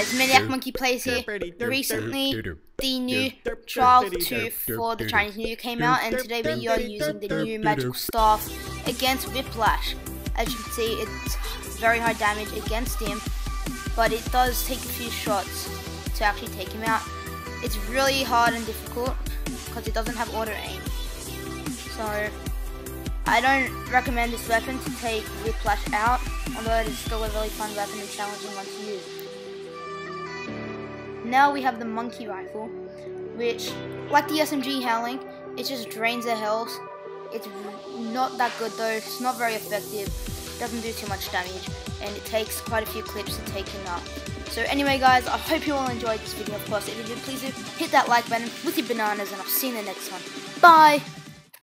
guys, Maniac Monkey Plays here. Recently, the new Trial 2 for the Chinese New Year came out, and today we are using the new magical staff against Whiplash. As you can see, it's very high damage against him, but it does take a few shots to actually take him out. It's really hard and difficult because it doesn't have auto aim. So I don't recommend this weapon to take Whiplash out, although it is still a really fun weapon and challenging one to use. Now we have the monkey rifle, which, like the SMG howling, it just drains their health. It's not that good though, it's not very effective, doesn't do too much damage, and it takes quite a few clips to take him out. So anyway guys, I hope you all enjoyed this video. Of course, if you did, please do hit that like button with your bananas, and I'll see you in the next one. Bye!